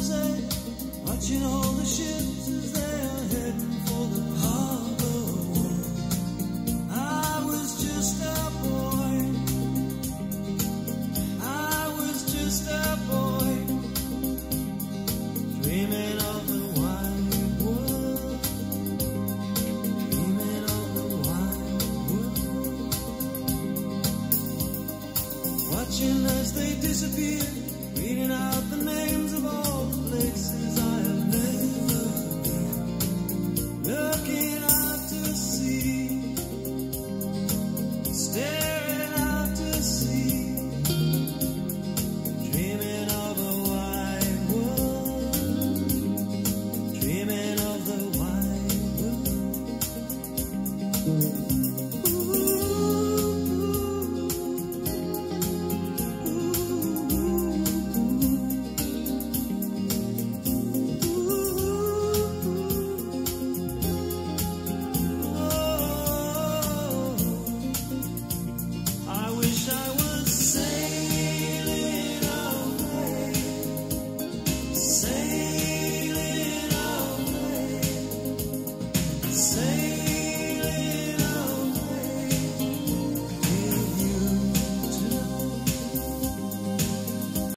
say, watching all the ships as they are heading for the harbor. I was just a boy. I was just a boy, dreaming of the wide world, dreaming of the wide world. Watching as they disappear, reading out the names of all the places